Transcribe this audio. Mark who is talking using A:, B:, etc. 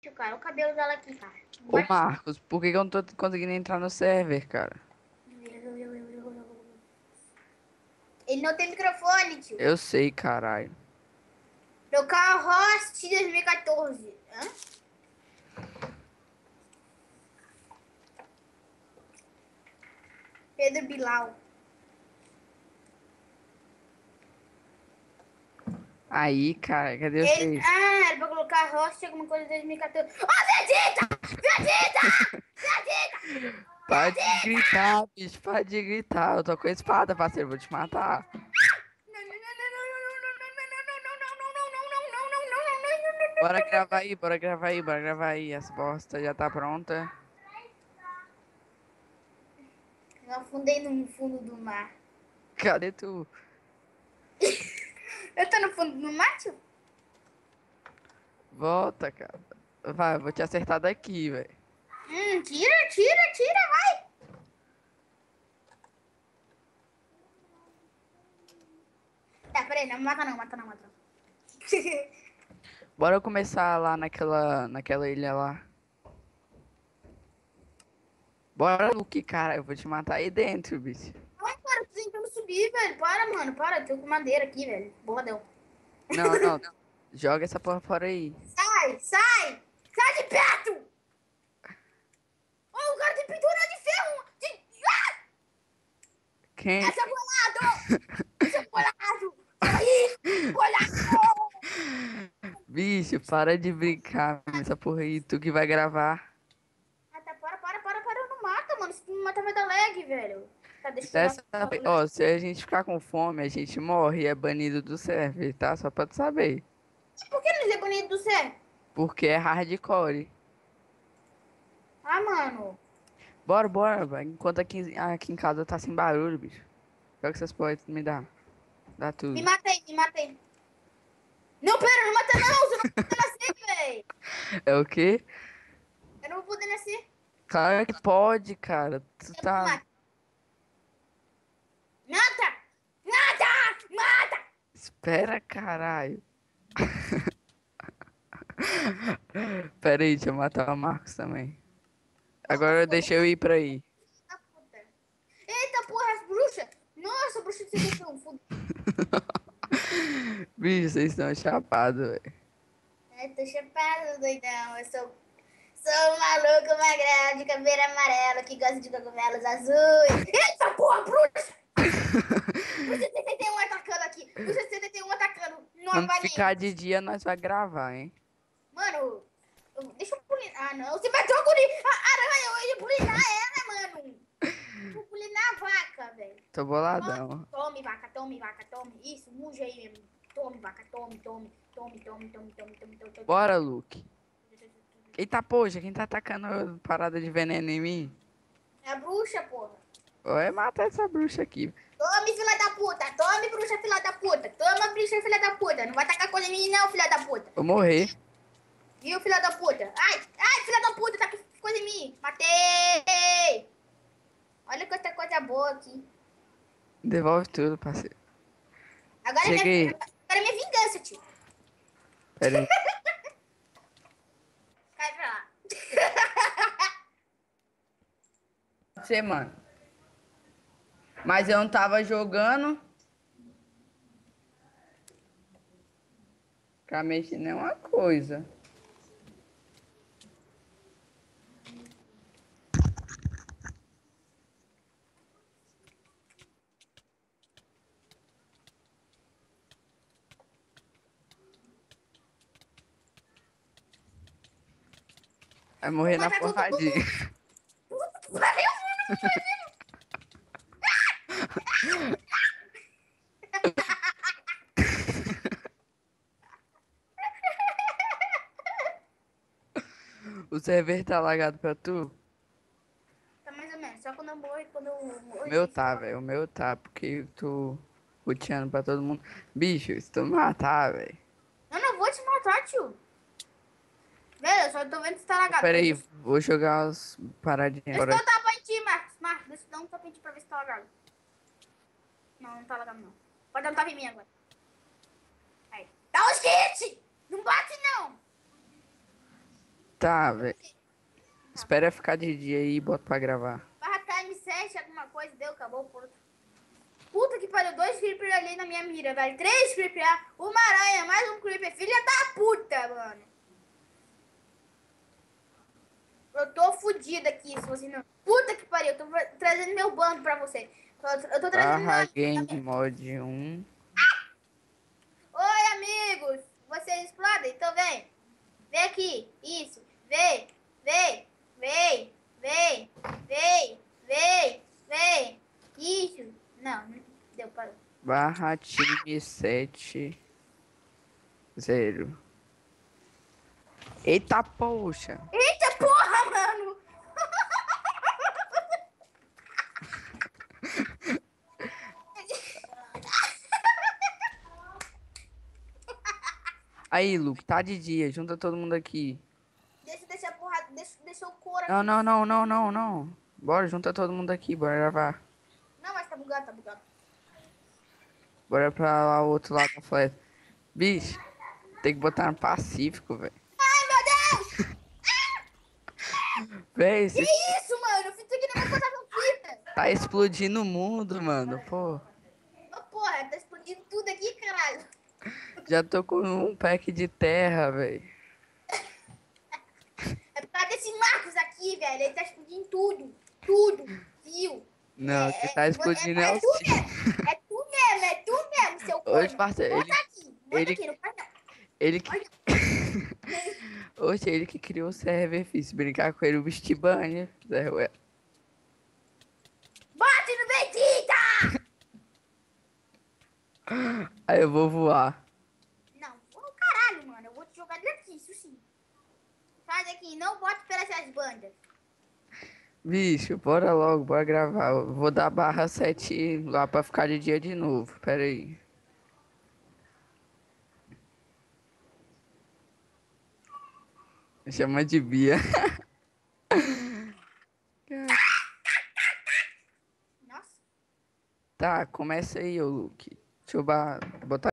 A: cara. O cabelo dela aqui, cara.
B: Ô Marcos, por que que eu não tô conseguindo entrar no server, cara?
A: Ele não tem microfone, tio.
B: Eu sei, caralho.
A: Trocar host 2014. Hã? Pedro Bilau.
B: Aí, cara, cadê vocês?
A: Era pra colocar host alguma coisa de 2014. Ô, Vegeta! Vegeta! Vegeta!
B: Para de gritar, bicho, para de gritar. Eu tô com a espada, parceiro, vou te matar. Bora gravar aí, bora gravar aí, bora gravar aí. Essa bosta já tá pronta.
A: Eu afundei no fundo do mar.
B: Cadê tu?
A: Eu tô no fundo do mar, tio?
B: Volta, cara. Vai, eu vou te acertar daqui, velho.
A: Tira, tira, tira, vai! Tá, peraí, não mata não, mata não, mata não.
B: Bora começar lá naquela ilha lá. Bora, Luke, cara, eu vou te matar aí dentro, bicho.
A: Ai, cara, tô tentando subir, velho. Para, mano, para. Tô com madeira aqui, velho. Boladão.
B: Não, não, joga essa porra fora aí.
A: Sai, sai! Sai de perto! Ô, o cara tem pintura de ferro! Ah!
B: Quem?
A: Essa é bolado! Essa é bolado! Sai aí! Bolado!
B: Bicho, para de brincar com essa porra aí, tu que vai gravar.
A: Ah, tá, para. Não mata, mano. Se tu me matar, vai dar lag, velho. Tá, deixa eu
B: Dessa,
A: dar...
B: ó, se a gente ficar com fome, a gente morre e é banido do server, tá? Só pra tu saber.
A: Por que não é bonito do céu?
B: Porque é hardcore.
A: Ah, mano.
B: Bora, bora, vai. Enquanto aqui em casa tá sem barulho, bicho. Qual que vocês podem me dar? Dá
A: Me
B: tudo.
A: matei, me matei. Não, pera, não mata não. Você não vai poder nascer, velho.
B: É o quê?
A: Eu não vou poder nascer.
B: Claro que pode, cara. Tu
A: Eu me
B: tá.
A: mata. Mata! Mata! Mata!
B: Espera, caralho. Pera aí, deixa eu matar o Marcos também.
A: Volta,
B: Agora
A: foda.
B: deixa eu ir pra aí.
A: Da puta. Eita porra, as bruxas! Nossa, bruxa de sedução, foda.
B: Bicho, vocês estão chapados, velho.
A: Tô chapado, doidão. Sou um maluco magrelo de cabelo amarelo que gosta de cogumelos azuis. Eita porra, bruxa! Bruxa 71 atacando aqui. Bruxa 71 atacando. No
B: Quando ficar
A: aparelho.
B: de dia, nós vai gravar, hein?
A: Mano, deixa eu pulir. Ah, não. Você matou a guri. A aranha, eu ia pulinar ela, mano. Vou pulinar a vaca, velho.
B: Tô
A: Tome,
B: boladão.
A: tome, vaca, tome, vaca, tome. Isso, muja aí mesmo. Tome, vaca, tome, tome, tome, tome, tome, tome, tome, tome, tome.
B: Bora, Luke. Eita, poxa, quem tá atacando parada de veneno em mim?
A: É a bruxa, porra.
B: Vai matar essa bruxa aqui.
A: Tome, filha da puta. Tome, bruxa, filha da puta. Toma, bruxa, filha da puta. Não vai tacar coisa em mim, não, filha da puta.
B: Vou morrer.
A: Viu, filha da puta? Ai, filha da puta, tá com coisa em mim. Matei. Olha quanta coisa boa aqui.
B: Devolve tudo, parceiro.
A: Agora
B: Cheguei.
A: é minha vingança, tio.
B: Pera aí.
A: Cai pra lá.
B: Você, mano. Mas eu não tava jogando. Pra mexer nenhuma coisa. Vai
A: Vou
B: morrer na
A: matar todo
B: porradinha.
A: mundo. Valeu,
B: O server tá lagado pra tu?
A: tá mais ou menos. Só quando eu morro e quando eu
B: O
A: morro
B: meu
A: e
B: tá,
A: falo.
B: velho. O meu tá, porque tu roteando pra todo mundo. Bicho, se tu me matar, velho.
A: Eu não vou te matar, tio. Velho, eu só tô vendo se tá lagado.
B: Pera
A: Peraí,
B: aí, vou jogar as paradinhas
A: deixa eu dar
B: fora.
A: um tapa em ti, Marcos. Marcos, deixa eu dar um tapa em ti pra ver se tá lagado. Não, não tá lagado, não. Pode dar um tapa em mim agora. Aí. Dá os hits! Não bate, não!
B: Tá, velho. Espera ficar de dia aí e bota pra gravar.
A: Barra time 7, alguma coisa, deu, acabou, pronto. Puta que pariu, 2 creeper ali na minha mira, velho. 3 creeper, uma aranha, mais um creeper. Filha da puta, mano. Eu tô fodida aqui, se você não... Puta que pariu, eu tô trazendo meu bando pra você. Eu tô trazendo
B: Barra
A: meu...
B: Game Mod 1.
A: Oi, amigos. Vocês explodem? Então vem. Vem aqui. Isso. Vem. Vem. Vem. Vem. Vem. Vem. Vem. Isso. Não, não deu, parou.
B: Barra time 7. 0. Eita, poxa.
A: Eita porra, mano.
B: Aí, Luke, tá de dia. Junta todo mundo aqui.
A: Deixa a porrada. Deixa o couro
B: Não,
A: aqui.
B: não, não, não, não, não. Bora, junta todo mundo aqui. Bora gravar.
A: Não, mas tá bugado, tá bugado.
B: Bora pra lá, o outro lado da floresta. Bicho, tem que botar no Pacífico, velho.
A: Ai, meu Deus.
B: Véi,
A: Que
B: você
A: isso, mano? Eu fiz isso aqui na minha conta com fita.
B: tá explodindo o mundo, mano. Pô,
A: Ô, porra, tá explodindo tudo aqui, caralho.
B: já tô com um pack de terra, velho.
A: É por causa desse Marcos aqui, velho. Ele tá explodindo tudo. Tudo. Viu?
B: Não, que tá explodindo é o
A: tu mesmo. É tu mesmo, seu
B: Hoje,
A: corno.
B: parceiro,
A: Bota aqui. Bota
B: ele,
A: aqui, não faz não.
B: ele que... Hoje ele que criou o server, fiz. Se brincar com ele, o bicho te banha. Zé Ruela.
A: Bate no Vegeta!
B: Aí eu vou voar.
A: Não, ô caralho, mano. Eu vou te jogar daqui, isso sim. Sai daqui, não bote pelas essas bandas.
B: Bicho, bora logo, bora gravar. Eu vou dar barra 7 lá pra ficar de dia de novo. Pera aí. Chama de Bia.
A: Nossa.
B: Tá, começa aí, ô Luke. Deixa eu botar